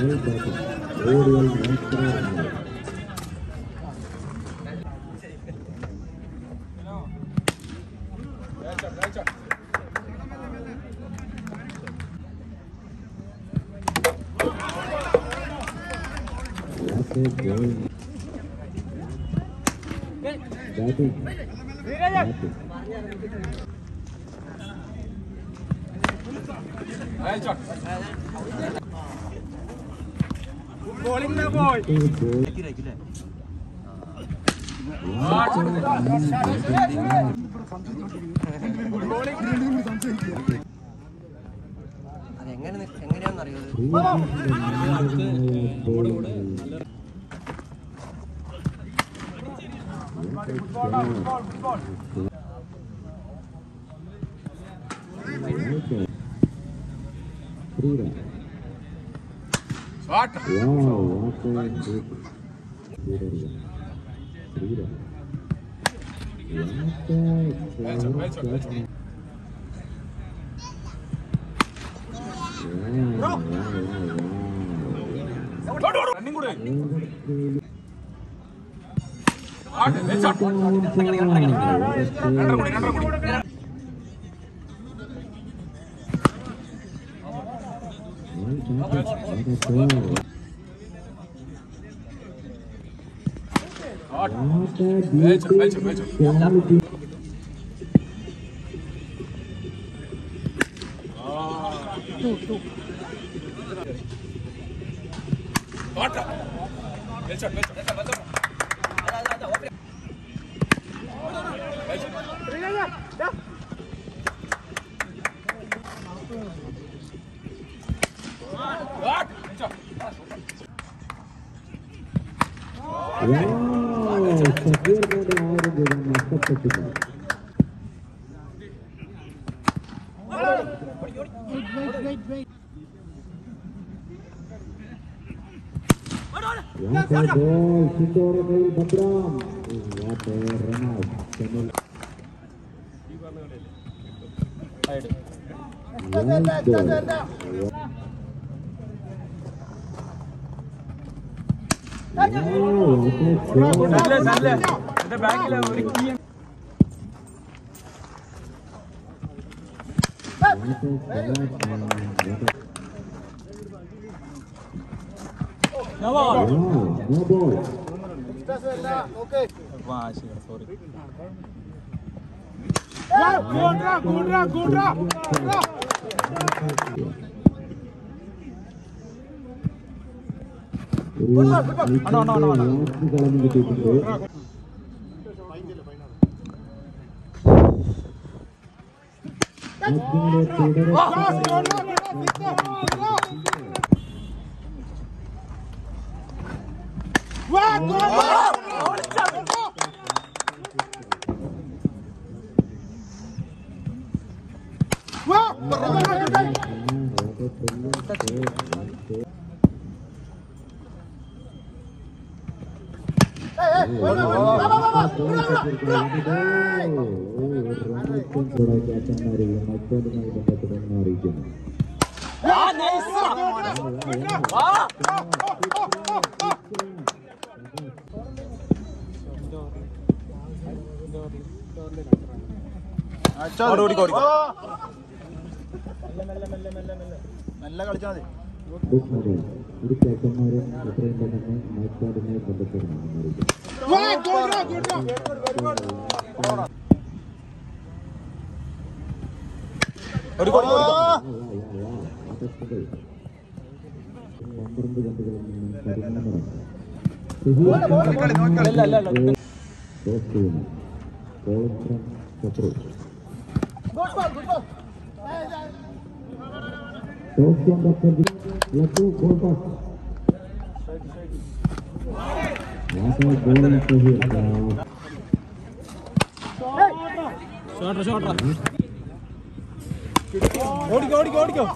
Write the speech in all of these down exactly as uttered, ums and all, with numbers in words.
Bowling na boy. അതെങ്ങനെ എങ്ങനെയാണെന്ന് അറിയുന്നത്? Shot. Wow, what a good leader. Leader. Match up, match up, match up. Wow, wow, wow. Running good. Shot, match up. Under good, under good. Match up, match up, match up. Two, two. What? Match up, match up, match up, match up. What? Match up. Wow, Sakir pada orang dengan masa ketiga. Wait, wait, wait, wait. Yang kedua, Sindoro dari Badram. What a run out. No ball. No ball. Okay. Wah, sorry. Good run, good run, good run. No, no, no, no. നല്ല കളിച്ചാൽ മതി. ഒരു ചേട്ടന്മാരെ എത്രയും പെട്ടെന്ന് മൈക്കാടിനെ ബന്ധപ്പെടണം. പന്ത്രണ്ട് കണ്ടുകളിൽ നിന്നും പതിമൂന്ന് ഓടിക്കോ ഓടിക്കോ ഓടിക്കോ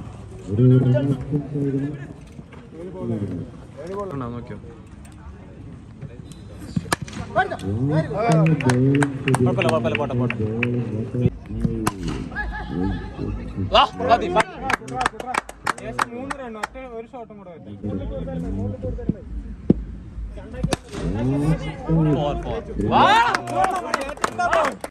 നോക്കിയോ കുഴപ്പമില്ല കുഴപ്പമില്ല പോട്ടെ പോട്ടെ വാ മൂന്ന് റൺ ഒറ്റ ഒരു ഷോട്ടും കൂടെ Four, four.